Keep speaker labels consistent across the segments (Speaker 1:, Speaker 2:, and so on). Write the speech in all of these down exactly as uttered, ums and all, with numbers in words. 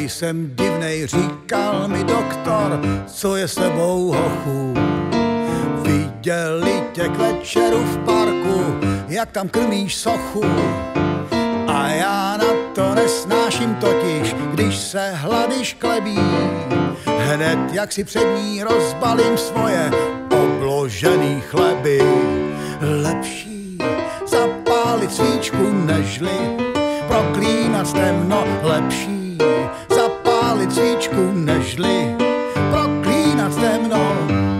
Speaker 1: Prej jsem divnej, říkal mi doktor, co je s tebou, hochu. Viděli tě k večeru v parku, jak tam krmíš sochu. A já na to nesnáším totiž, když se hlady šklebí. Hned jak si před ní rozbalím svoje obložený chleby. Lepší zapálit svíčku nežli proklínat temno. Lepší zapálit svíčku nežli proklínat temno.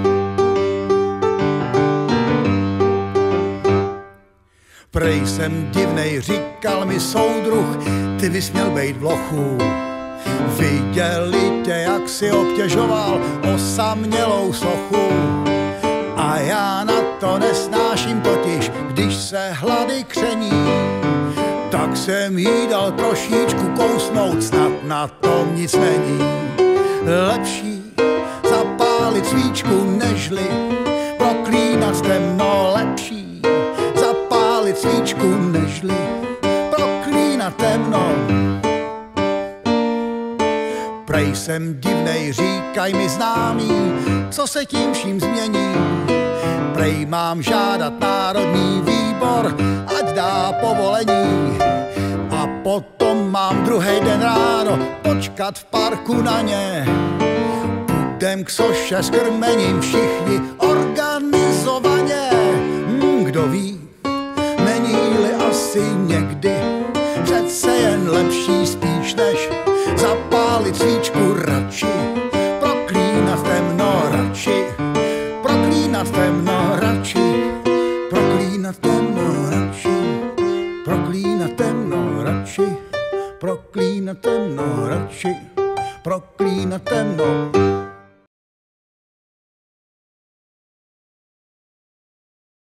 Speaker 1: Prej jsem divnej, říkal mi soudruh, ty bys měl bejt v lochu. Viděli tě, jak si obtěžoval osamělou sochu. A já na to nesnáším totiž, když se hlady kření. Tak jsem jí dal trošičku kousnout, snad na tom nic není. Lepší zapálit svíčku nežli proklínat temno. Lepší zapálit svíčku nežli proklínat temno. Prej jsem divnej, říkaj mi známý, co se tím vším změní. Prej mám žádat národní výbor, ať dá povolení. A potom mám druhý den ráno počkat v parku na ně. Půjdem k soše s krmením všichni organizovaně. Hmm, kdo ví, není-li asi někdy přece jen lepší spíš než zapálit svíčku radši proklínat temno. Radši proklínat temno, radši proklínat temno, radši proklínat temno, radši proklínat temno, radši proklínat temno.